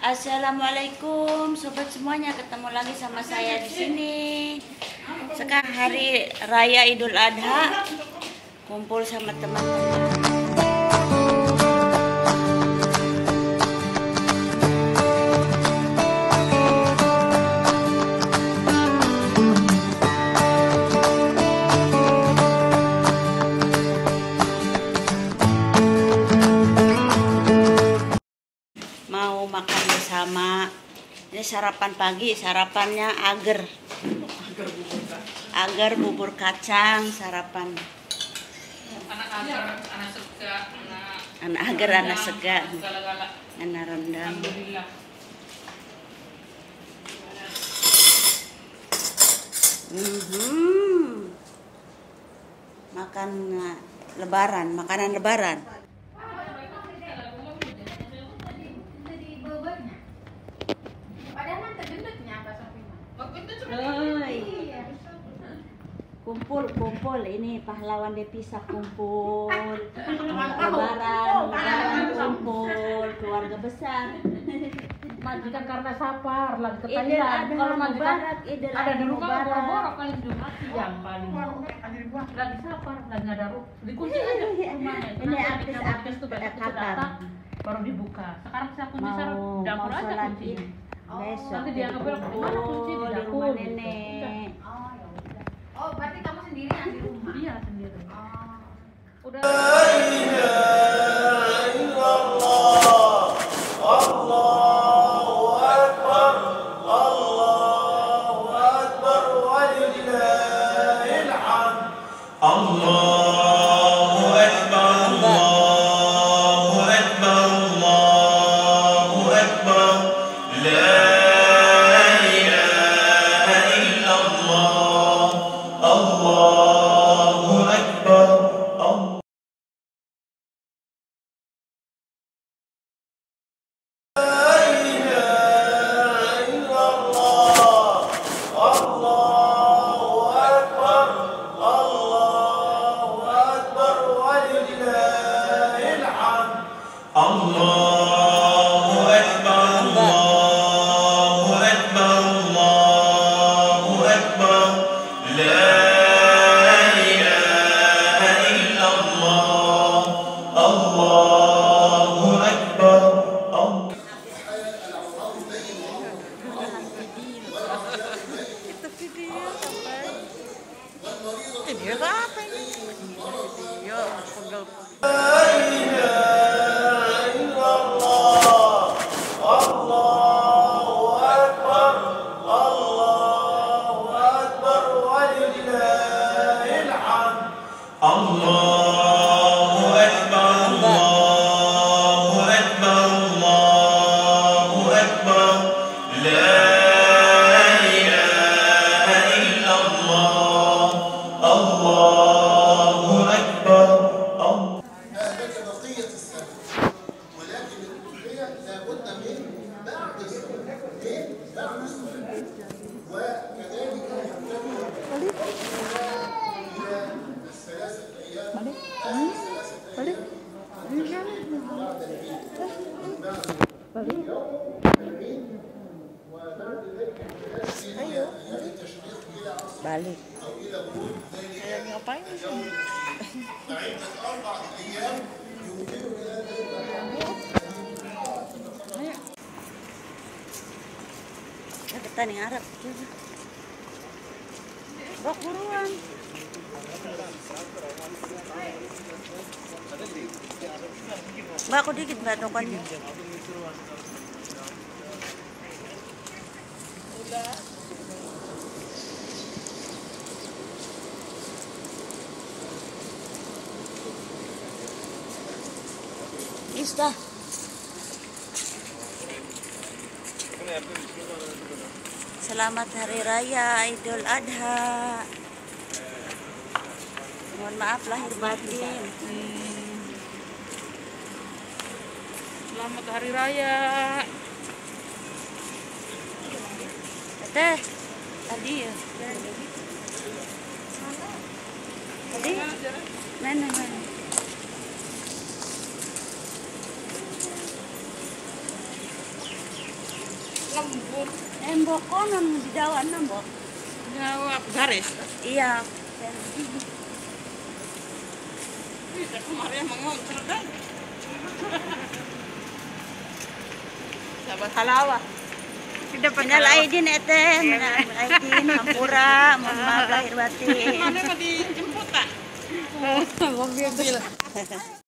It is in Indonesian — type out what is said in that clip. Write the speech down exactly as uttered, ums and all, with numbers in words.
Assalamualaikum sobat semuanya, ketemu lagi sama saya di sini. Sekarang hari raya Idul Adha, kumpul sama teman-teman. Mau makan bersama. Ini sarapan pagi, sarapannya agar agar bubur kacang sarapan. Anak agar, anak sega, anak anak agar, anak sega, galak-galak. anak rendang. Alhamdulillah. Hmm. Makan lebaran, makanan lebaran. Kumpul, kumpul, ini pahlawan Devisa kumpul, lebaran, lebaran kumpul, keluarga besar. Majikan karena sapar lagi ke Idul Thailand. Adha Kalau majikan Mubarak, Idul ada di Adha rumah Mubarak. boro-boro kali Jumat siang paling. Lagi sapar, lagi nggak ada ru- dikunci aja rumahnya. Ini Nanti artis kita artis tuh pada besok kapan? datang, baru dibuka. Sekarang saya kunci Mau sarap mau dapur aja sholat kuncinya. Id besok. Nanti dia ngebilang, "Di mana kunci?" Di Kumpul di dapur, rumah gitu. nenek. Oh ya udah. Oh berarti kamu sendirian di rumah? Iya sendiri. Oh. Udah. Video apa ini? Video pegel. Balik. Kayak ngapain sih? Ayo. Ya kita nih Arab. Bok buruan. Mbak, aku dikit mbak tokonya. Ista. Selamat Hari Raya Idul Adha. Mohon maaf lahir batin. Selamat Hari Raya. Teh, tadi ya. Tadi? Mana mana? lembut. Embok konon di Jawa nembok. Jawab garis. Iya. Kita kemarin mengontrol kan. Sahabat halawa. Sudah minal aidin eteh, minal aidin, hampura, mohon maaf lahir batin. Mana mau dijemput tak? Mobil.